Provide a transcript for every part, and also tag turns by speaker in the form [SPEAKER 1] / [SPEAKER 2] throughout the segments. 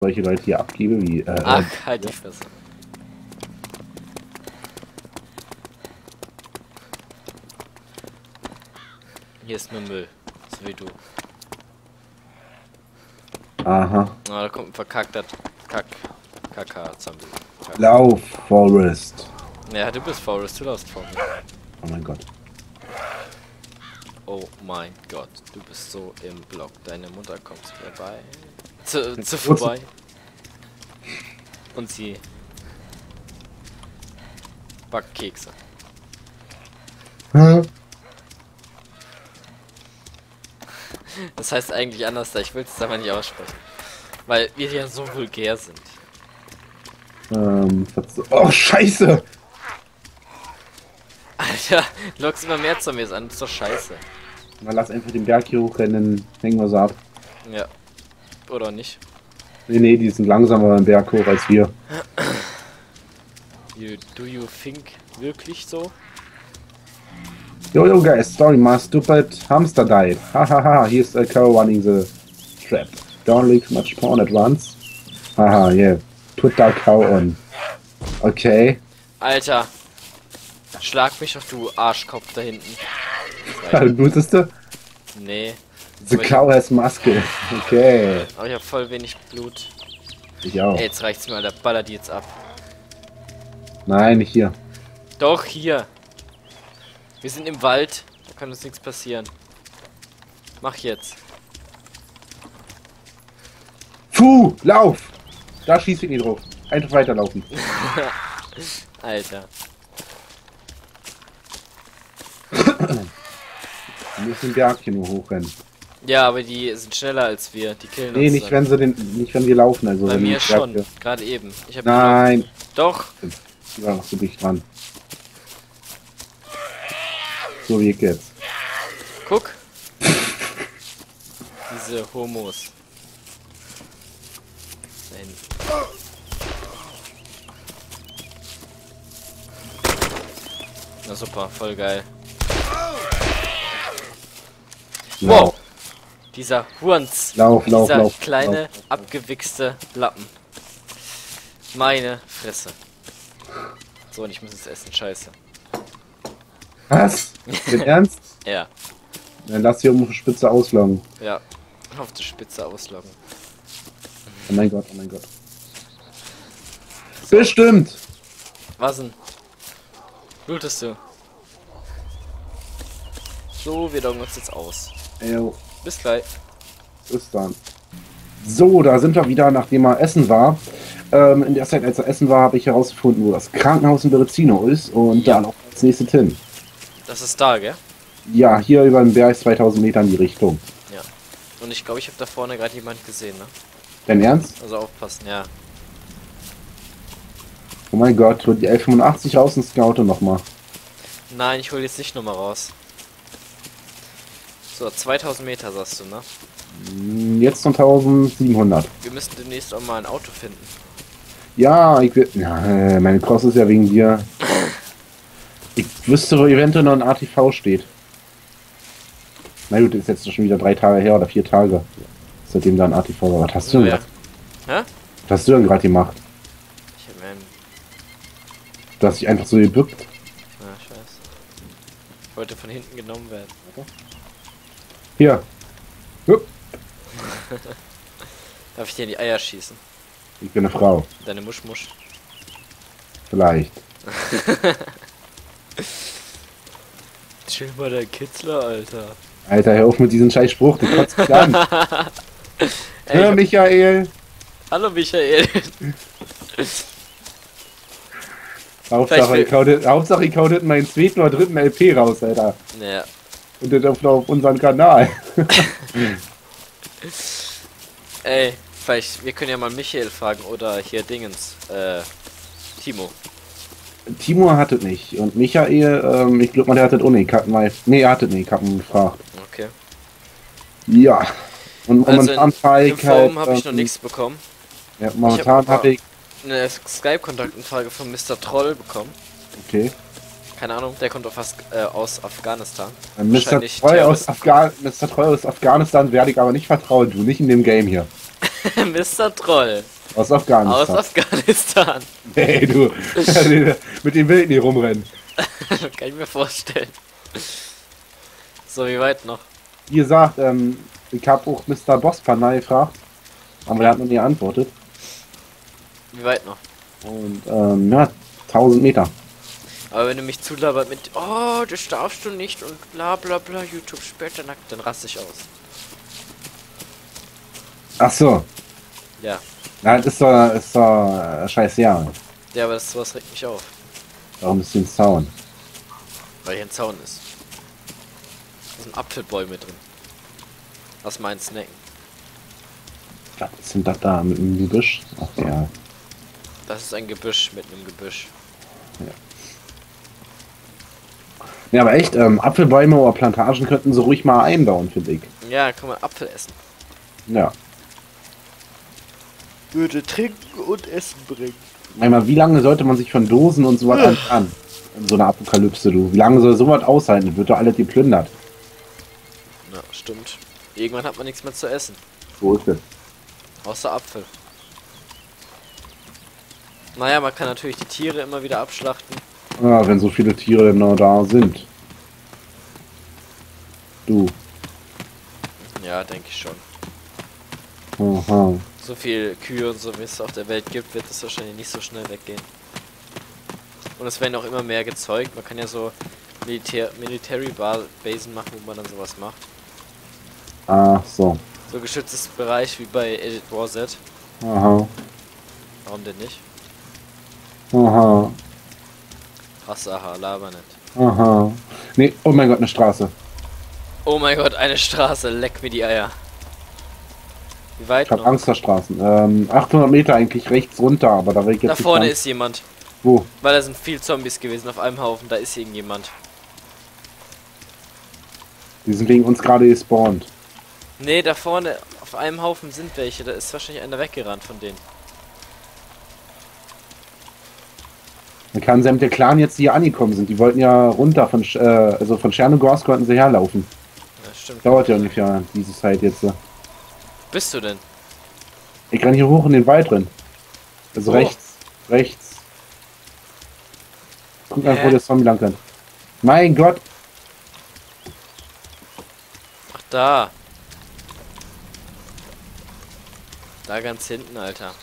[SPEAKER 1] solche Leute hier abgebe, wie...
[SPEAKER 2] Ach, halt die Fresse. Hier ist nur Müll. So wie du.
[SPEAKER 1] Aha.
[SPEAKER 2] Ah, da kommt ein verkackter Kaka-Zombie.
[SPEAKER 1] Lauf, Forest.
[SPEAKER 2] Ja, du bist Forest, du laufst vor mir.
[SPEAKER 1] Oh mein Gott.
[SPEAKER 2] Oh mein Gott, du bist so im Block. Deine Mutter kommt vorbei. Zu vorbei. Und sie backt Kekse. Das heißt eigentlich anders, da ich will es aber nicht aussprechen. Weil wir ja so vulgär sind.
[SPEAKER 1] Oh, scheiße!
[SPEAKER 2] Alter, du lockst immer mehr Zombies an, das ist doch scheiße.
[SPEAKER 1] Na, lass einfach den Berg hier hochrennen, hängen wir so ab.
[SPEAKER 2] Ja. Oder nicht?
[SPEAKER 1] Nee, die sind langsamer im Berg hoch als wir.
[SPEAKER 2] Do you think wirklich so?
[SPEAKER 1] Yo, guys, sorry, my stupid hamster died. Hahaha, here's a cow running the trap. Don't leak much porn at once. Haha, yeah. Put that cow on. Okay.
[SPEAKER 2] Alter. Schlag mich doch, du Arschkopf da hinten.
[SPEAKER 1] Blutest du?
[SPEAKER 2] Nee.
[SPEAKER 1] The cow has muscle. Okay.
[SPEAKER 2] Aber ich hab voll wenig Blut.
[SPEAKER 1] Ich auch.
[SPEAKER 2] Ey, jetzt reicht's mir, Alter. Baller die jetzt ab.
[SPEAKER 1] Nein, nicht hier.
[SPEAKER 2] Doch, hier. Wir sind im Wald. Da kann uns nichts passieren. Mach jetzt.
[SPEAKER 1] Puh, lauf! Da schießt ich nicht drauf. Einfach weiterlaufen.
[SPEAKER 2] Alter.
[SPEAKER 1] Wir müssen den Berg hier nur hochrennen.
[SPEAKER 2] Ja, aber die sind schneller als wir. Die killen
[SPEAKER 1] Nee,
[SPEAKER 2] uns
[SPEAKER 1] nicht
[SPEAKER 2] dann.
[SPEAKER 1] nicht wenn wir laufen. Also
[SPEAKER 2] Bei
[SPEAKER 1] wenn
[SPEAKER 2] mir
[SPEAKER 1] die Berg
[SPEAKER 2] schon.
[SPEAKER 1] hier-
[SPEAKER 2] Gerade eben. Ich hab
[SPEAKER 1] Nein.
[SPEAKER 2] Doch.
[SPEAKER 1] Die war noch so dicht dran. So wie ich jetzt.
[SPEAKER 2] Guck. Diese Homos. Da hinten. Na super, voll geil. Wow! Dieser Hurns. Dieser
[SPEAKER 1] Lauf.
[SPEAKER 2] kleine,
[SPEAKER 1] lauf.
[SPEAKER 2] abgewichste Lappen. Meine Fresse. So, und ich muss jetzt essen. Scheiße.
[SPEAKER 1] Was? Im Ernst?
[SPEAKER 2] Ja.
[SPEAKER 1] Dann lass hier um die Spitze ausloggen.
[SPEAKER 2] Ja. Auf die Spitze ausloggen.
[SPEAKER 1] Oh mein Gott, oh mein Gott. Bestimmt!
[SPEAKER 2] Was denn? Blutest du? So, wir loggen uns jetzt aus.
[SPEAKER 1] Ey,
[SPEAKER 2] Bis gleich.
[SPEAKER 1] bis dann. So, da sind wir wieder, nachdem er essen war. In der Zeit, als er essen war, habe ich herausgefunden, wo das Krankenhaus in Berezino ist. Und
[SPEAKER 2] Ja.
[SPEAKER 1] da laufen wir als nächstes hin.
[SPEAKER 2] Das ist da, gell?
[SPEAKER 1] Ja, hier über den Berg 2000 Meter in die Richtung.
[SPEAKER 2] Ja. Und ich glaube, ich habe da vorne gerade jemand gesehen, ne?
[SPEAKER 1] Dein Ernst?
[SPEAKER 2] Also aufpassen, ja.
[SPEAKER 1] Oh mein Gott, hol die L85 raus und scoute nochmal.
[SPEAKER 2] Nein, ich hole jetzt nicht nochmal raus. So, 2000 Meter sagst du, ne?
[SPEAKER 1] Jetzt noch 1700.
[SPEAKER 2] Wir müssen demnächst auch mal ein Auto finden.
[SPEAKER 1] Ja, ich will. Ja, meine Cross ist ja wegen dir. Ich wüsste, wo eventuell noch ein ATV steht. Na gut, ist jetzt schon wieder 3 Tage her oder 4 Tage. Seitdem da ein ATV war. Was hast du denn
[SPEAKER 2] Ja.
[SPEAKER 1] gerade?
[SPEAKER 2] Hä?
[SPEAKER 1] Was hast du denn gerade gemacht?
[SPEAKER 2] Ich hab mir einen...
[SPEAKER 1] Du hast dich einfach so gebückt.
[SPEAKER 2] Ah, scheiße. Ich wollte von hinten genommen werden.
[SPEAKER 1] Hier. Hup.
[SPEAKER 2] Darf ich dir in die Eier schießen?
[SPEAKER 1] Ich bin eine Frau.
[SPEAKER 2] Deine Muschmusch.
[SPEAKER 1] Vielleicht.
[SPEAKER 2] Chill mal der Kitzler, Alter.
[SPEAKER 1] Alter, hör auf mit diesem scheiß Spruch, du kotzt mich an.
[SPEAKER 2] Ey,
[SPEAKER 1] Hör, Michael.
[SPEAKER 2] hallo Michael.
[SPEAKER 1] Hauptsache ich hau hinten meinen zweiten oder dritten LP raus, Alter.
[SPEAKER 2] Naja.
[SPEAKER 1] Und das auf unseren Kanal.
[SPEAKER 2] Ey, vielleicht, wir können ja mal Michael fragen oder hier Dingens, Timo.
[SPEAKER 1] Timo hat es nicht. Und Michael, ich glaube mal, der hat es auch nicht. Nee, er hat es nicht. Ich hab ihn gefragt.
[SPEAKER 2] Okay.
[SPEAKER 1] Ja. Und
[SPEAKER 2] Also
[SPEAKER 1] momentan fahre
[SPEAKER 2] im
[SPEAKER 1] ich halt.
[SPEAKER 2] Forum habe ich noch nichts bekommen.
[SPEAKER 1] Ja, momentan habe ich.
[SPEAKER 2] Eine Skype-Kontaktanfrage von Mr. Troll bekommen.
[SPEAKER 1] Okay.
[SPEAKER 2] Keine Ahnung, der kommt aus Afghanistan.
[SPEAKER 1] Mr.
[SPEAKER 2] Wahrscheinlich
[SPEAKER 1] Treu aus Afghanistan werde ich aber nicht vertrauen. Du nicht in dem Game hier.
[SPEAKER 2] Mr. Troll.
[SPEAKER 1] Aus
[SPEAKER 2] Aus
[SPEAKER 1] Afghanistan.
[SPEAKER 2] Afghanistan.
[SPEAKER 1] Hey, du. Mit den Wilden hier rumrennen.
[SPEAKER 2] Kann ich mir vorstellen. So, wie weit noch?
[SPEAKER 1] Wie gesagt, ich habe auch Mr. Bosspanay gefragt. Aber er hat noch nie geantwortet.
[SPEAKER 2] Wie weit noch?
[SPEAKER 1] Und, ja, 1000 Meter.
[SPEAKER 2] Aber wenn du mich zulabert mit, oh, das darfst du nicht und bla bla bla, YouTube später nackt, dann raste ich aus.
[SPEAKER 1] Ach so.
[SPEAKER 2] Ja.
[SPEAKER 1] Na, das ist doch scheiß ja.
[SPEAKER 2] Ja, aber das sowas regt mich auf.
[SPEAKER 1] Warum ist denn Zaun?
[SPEAKER 2] Weil hier ein Zaun ist. Da sind Apfelbäume drin. Was meinst du, Snacken?
[SPEAKER 1] Was sind das da mit dem Gebüsch? Ach ja.
[SPEAKER 2] Das ist ein Gebüsch mit einem Gebüsch.
[SPEAKER 1] Ja, aber echt, Apfelbäume oder Plantagen könnten so ruhig mal einbauen, finde ich.
[SPEAKER 2] Ja, kann man Apfel essen.
[SPEAKER 1] Ja.
[SPEAKER 2] Würde trinken und Essen bringen.
[SPEAKER 1] Einmal, wie lange sollte man sich von Dosen und sowas entfernen? In so einer Apokalypse, du. Wie lange soll sowas aushalten? Das wird doch alles geplündert.
[SPEAKER 2] Ja, stimmt. Irgendwann hat man nichts mehr zu essen.
[SPEAKER 1] So ist es.
[SPEAKER 2] Außer Apfel. Naja, man kann natürlich die Tiere immer wieder abschlachten.
[SPEAKER 1] Ja, wenn so viele Tiere denn noch da sind. Du.
[SPEAKER 2] Ja, denke ich schon.
[SPEAKER 1] Aha.
[SPEAKER 2] So viel Kühe und so, wie es auf der Welt gibt, wird es wahrscheinlich nicht so schnell weggehen. Und es werden auch immer mehr gezeugt. Man kann ja so Military Basen machen, wo man dann sowas macht.
[SPEAKER 1] Ach so.
[SPEAKER 2] So geschütztes Bereich wie bei Edit War Z.
[SPEAKER 1] Aha.
[SPEAKER 2] Warum denn nicht?
[SPEAKER 1] Aha.
[SPEAKER 2] Aha, laber nicht.
[SPEAKER 1] Aha. Nee, oh mein Gott, eine Straße.
[SPEAKER 2] Oh mein Gott, eine Straße, leck mir die Eier. Wie weit
[SPEAKER 1] Ich hab
[SPEAKER 2] noch?
[SPEAKER 1] Angst vor Straßen. 800 Meter eigentlich rechts runter, aber da will ich jetzt
[SPEAKER 2] Da
[SPEAKER 1] nicht
[SPEAKER 2] vorne
[SPEAKER 1] lang.
[SPEAKER 2] ist jemand.
[SPEAKER 1] Wo?
[SPEAKER 2] Weil da sind viel Zombies gewesen auf einem Haufen, da ist irgendjemand.
[SPEAKER 1] Die sind wegen uns gerade gespawnt.
[SPEAKER 2] Nee, da vorne auf einem Haufen sind welche, da ist wahrscheinlich einer weggerannt von denen.
[SPEAKER 1] Dann kann sein, der Clan jetzt hier angekommen sind. Die wollten ja runter von, also von Chernogorsk konnten sie herlaufen.
[SPEAKER 2] Ja, stimmt.
[SPEAKER 1] Dauert ja ungefähr diese Zeit jetzt.
[SPEAKER 2] Bist du denn?
[SPEAKER 1] Ich renn hier hoch in den Wald drin. Also
[SPEAKER 2] Oh.
[SPEAKER 1] rechts. Guck mal,
[SPEAKER 2] Hä?
[SPEAKER 1] wo der Zombie lang rennt. Mein Gott.
[SPEAKER 2] Ach, da. Da ganz hinten, Alter.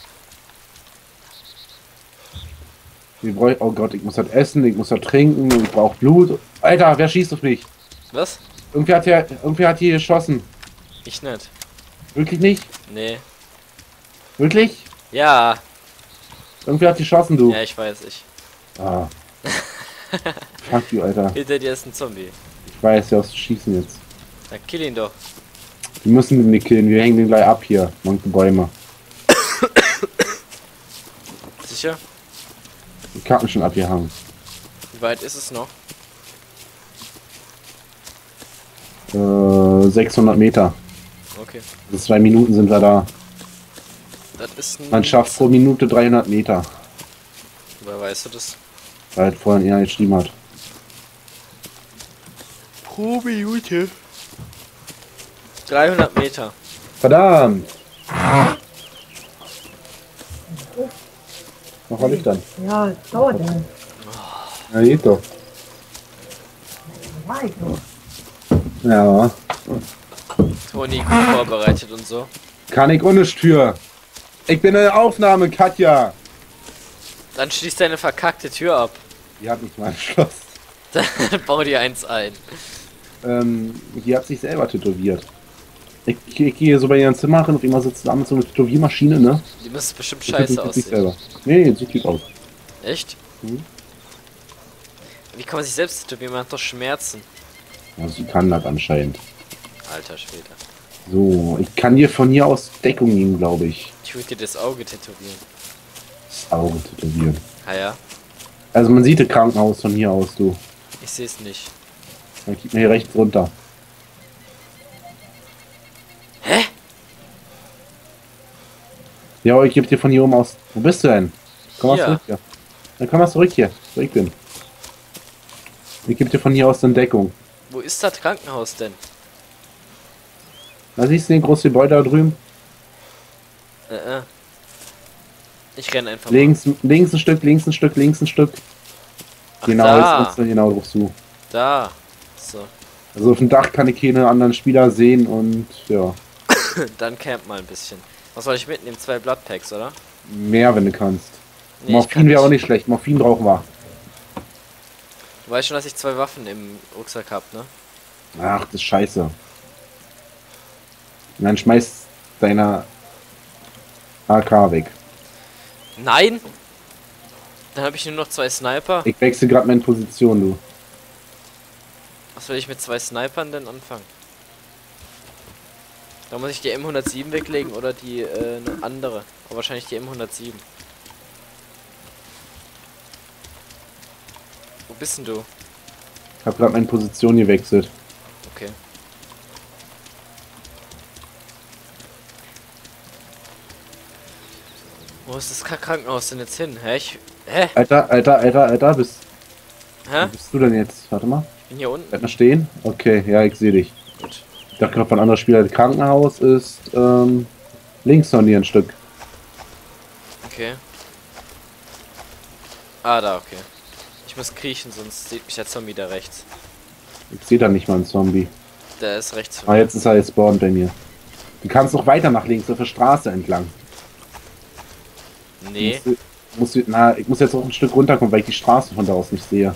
[SPEAKER 1] Oh Gott, ich muss das essen, ich das trinken, ich brauche Blut. Alter, wer schießt auf mich?
[SPEAKER 2] Was?
[SPEAKER 1] Irgendwie hat hier geschossen.
[SPEAKER 2] Ich nicht.
[SPEAKER 1] Wirklich nicht?
[SPEAKER 2] Nee.
[SPEAKER 1] Wirklich?
[SPEAKER 2] Ja.
[SPEAKER 1] Irgendwie hat geschossen, du.
[SPEAKER 2] Ja, ich weiß, ich.
[SPEAKER 1] Ah. Fuck you, Alter.
[SPEAKER 2] Hinter dir ist ein Zombie.
[SPEAKER 1] Ich weiß, ja, was zu schießen jetzt.
[SPEAKER 2] Dann kill ihn doch.
[SPEAKER 1] Wir müssen den nicht killen, wir hängen den gleich ab hier. Manche Bäume.
[SPEAKER 2] Sicher?
[SPEAKER 1] Die Karten schon abgehangen.
[SPEAKER 2] Wie weit ist es noch?
[SPEAKER 1] 600 Meter.
[SPEAKER 2] Okay.
[SPEAKER 1] Also 2 Minuten sind wir da.
[SPEAKER 2] Das ist ein...
[SPEAKER 1] Man schafft pro Minute 300 Meter.
[SPEAKER 2] Woher weißt du das?
[SPEAKER 1] Weil halt vorhin einer geschrieben hat.
[SPEAKER 2] Pro Minute. 300 Meter.
[SPEAKER 1] Verdammt! Was war ich dann?
[SPEAKER 3] Ja, das dauert ja.
[SPEAKER 1] Ja, geht doch. Ja.
[SPEAKER 2] Toni gut vorbereitet und so.
[SPEAKER 1] Kann ich ohne Tür. Ich bin in der Aufnahme, Katja.
[SPEAKER 2] Dann schließt deine verkackte Tür ab.
[SPEAKER 1] Die hat nicht mal ein Schloss.
[SPEAKER 2] Dann bau dir eins ein.
[SPEAKER 1] Die hat sich selber tätowiert. Ich gehe so bei ihrem Zimmer rein und immer sitzt da mit so einer Tätowiermaschine, ne?
[SPEAKER 2] Die müsste bestimmt
[SPEAKER 1] Die
[SPEAKER 2] scheiße
[SPEAKER 1] tätowiert sich
[SPEAKER 2] aussehen.
[SPEAKER 1] selber. Nee, sieht gut aus.
[SPEAKER 2] Echt?
[SPEAKER 1] Mhm.
[SPEAKER 2] Wie kann man sich selbst tätowieren? Man hat doch Schmerzen.
[SPEAKER 1] Ja, sie kann das anscheinend.
[SPEAKER 2] Alter Schwede.
[SPEAKER 1] So, ich kann dir von hier aus Deckung nehmen, glaube ich.
[SPEAKER 2] Ich würde dir das Auge tätowieren.
[SPEAKER 1] Das Auge tätowieren.
[SPEAKER 2] Ah ja,
[SPEAKER 1] Also man sieht das Krankenhaus von hier aus, du.
[SPEAKER 2] ich sehe es nicht.
[SPEAKER 1] Dann geht mir hier rechts runter.
[SPEAKER 2] Hä?
[SPEAKER 1] Ja, ich gebe dir von hier oben aus. Wo bist du denn? Komm mal
[SPEAKER 2] Hier.
[SPEAKER 1] zurück hier. Dann komm mal zurück hier, wo ich bin. Ich gebe dir von hier aus dann Deckung.
[SPEAKER 2] Wo ist das Krankenhaus denn?
[SPEAKER 1] Da siehst du den großen Gebäude da drüben?
[SPEAKER 2] Ich renne einfach
[SPEAKER 1] Links ein Stück, links ein Stück, links ein Stück.
[SPEAKER 2] Ach,
[SPEAKER 1] Genau,
[SPEAKER 2] da.
[SPEAKER 1] jetzt genau drauf zu.
[SPEAKER 2] Da. So.
[SPEAKER 1] Also auf dem Dach kann ich keine anderen Spieler sehen und ja.
[SPEAKER 2] Dann camp mal ein bisschen. Was soll ich mitnehmen? 2 Bloodpacks, oder?
[SPEAKER 1] Mehr, wenn du kannst.
[SPEAKER 2] Nee,
[SPEAKER 1] Morphin wäre auch nicht schlecht. Morphin brauchen wir.
[SPEAKER 2] Du weißt schon, dass ich 2 Waffen im Rucksack hab, ne?
[SPEAKER 1] Ach, das ist scheiße. Und dann schmeißt deine AK weg.
[SPEAKER 2] Nein! Dann habe ich nur noch 2 Sniper.
[SPEAKER 1] Ich wechsle gerade meine Position, du.
[SPEAKER 2] Was will ich mit 2 Snipern denn anfangen? Da muss ich die M107 weglegen oder die eine andere. Aber wahrscheinlich die M107. Wo bist denn du?
[SPEAKER 1] Ich habe gerade meine Position gewechselt.
[SPEAKER 2] Okay. Wo ist das Krankenhaus denn jetzt hin? Hä?
[SPEAKER 1] Alter,
[SPEAKER 2] Hä?
[SPEAKER 1] wo bist du denn jetzt? Warte mal.
[SPEAKER 2] Ich bin hier unten.
[SPEAKER 1] Bleib mal stehen. Okay, ja, ich sehe dich.
[SPEAKER 2] Gut.
[SPEAKER 1] Ich dachte gerade von anderer Spieler, das Krankenhaus ist links von dir ein Stück.
[SPEAKER 2] Okay. Ah, da, okay. Ich muss kriechen, sonst sieht mich der Zombie da rechts.
[SPEAKER 1] Ich sehe da nicht mal einen Zombie.
[SPEAKER 2] Der ist rechts von
[SPEAKER 1] Ah,
[SPEAKER 2] mir.
[SPEAKER 1] jetzt ist er gespawnt bei mir. Du kannst noch weiter nach links auf der Straße entlang.
[SPEAKER 2] Nee.
[SPEAKER 1] Ich muss jetzt auch ein Stück runterkommen, weil ich die Straße von da aus nicht sehe.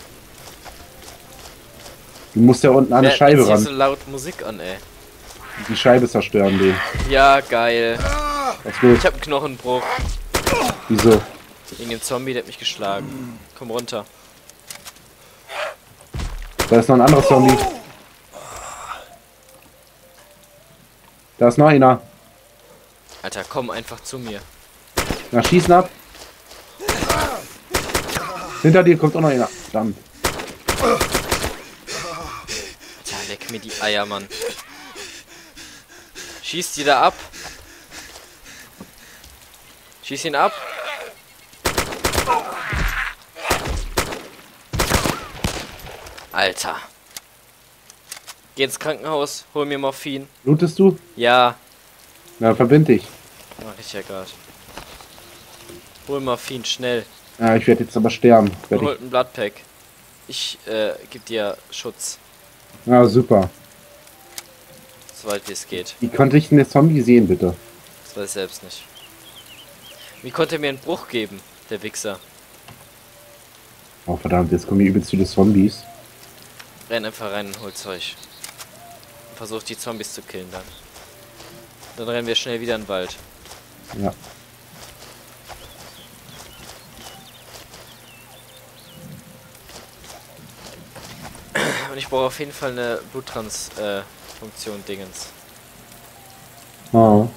[SPEAKER 1] Du musst ja unten an eine Scheibe
[SPEAKER 2] Jetzt hier
[SPEAKER 1] ran.
[SPEAKER 2] so laut Musik an, ey.
[SPEAKER 1] Die Scheibe zerstören, den.
[SPEAKER 2] Ja, geil.
[SPEAKER 1] Was los?
[SPEAKER 2] Ich hab einen Knochenbruch.
[SPEAKER 1] Wieso?
[SPEAKER 2] Gegen den Zombie, der hat mich geschlagen. Komm runter.
[SPEAKER 1] Da ist noch ein anderer Zombie. Da ist noch einer.
[SPEAKER 2] Alter, komm einfach zu mir.
[SPEAKER 1] Na, schießen ab. Hinter dir kommt auch noch einer. Verdammt.
[SPEAKER 2] Alter, leck mir die Eier, Mann. Schießt die da ab. Schieß ihn ab. Alter. Geh ins Krankenhaus, hol mir Morphin.
[SPEAKER 1] Lootest du?
[SPEAKER 2] Ja,
[SPEAKER 1] Na, verbind dich.
[SPEAKER 2] mach ich ja gerade. Hol Morphin, schnell.
[SPEAKER 1] Ja, ich werde jetzt aber sterben.
[SPEAKER 2] Und holt ein Bloodpack. Ich geb dir Schutz,
[SPEAKER 1] Ja, super.
[SPEAKER 2] soweit wie es geht.
[SPEAKER 1] Wie konnte ich denn den Zombie sehen, bitte?
[SPEAKER 2] Das weiß ich selbst nicht. Wie konnte er mir einen Bruch geben, der Wichser?
[SPEAKER 1] Oh, verdammt, jetzt kommen hier übelst viele Zombies.
[SPEAKER 2] Renn einfach rein und hol Zeug. Versuch die Zombies zu killen dann. Dann rennen wir schnell wieder in den Wald.
[SPEAKER 1] Ja.
[SPEAKER 2] Und ich brauche auf jeden Fall eine Bluttrans-Funktion Dingens.
[SPEAKER 1] Oh.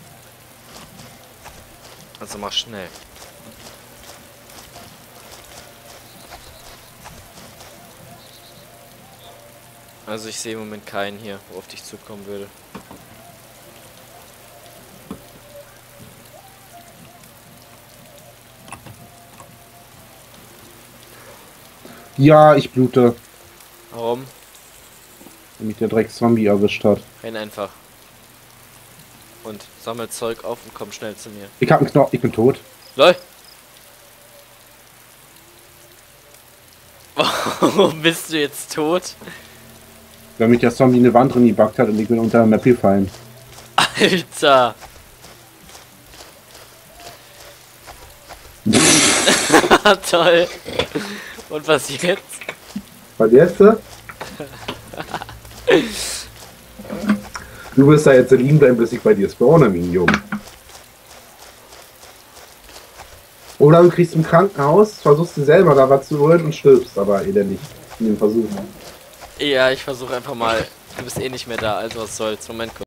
[SPEAKER 2] Also mach schnell. Also ich sehe im Moment keinen hier, wo auf dich zukommen würde.
[SPEAKER 1] Ja, ich blute,
[SPEAKER 2] Warum?
[SPEAKER 1] wenn mich der Dreck-Zombie erwischt hat.
[SPEAKER 2] Renn einfach. Und sammel Zeug auf und komm schnell zu mir.
[SPEAKER 1] Ich hab einen Knochen, ich bin tot.
[SPEAKER 2] LOL! Warum bist du jetzt tot?
[SPEAKER 1] Weil mich der Zombie eine Wand drin gebackt hat und ich bin unter der Map gefallen.
[SPEAKER 2] Alter! Toll! Und was jetzt?
[SPEAKER 1] Was jetzt? Du wirst da jetzt liegen bleiben, bis ich bei dir spawne, Minion. Oder du kriegst im Krankenhaus, versuchst du selber da was zu holen und stirbst, aber elendig in dem Versuch.
[SPEAKER 2] Ja, ich versuche einfach mal. Du bist eh nicht mehr da, also was soll's. Moment kurz.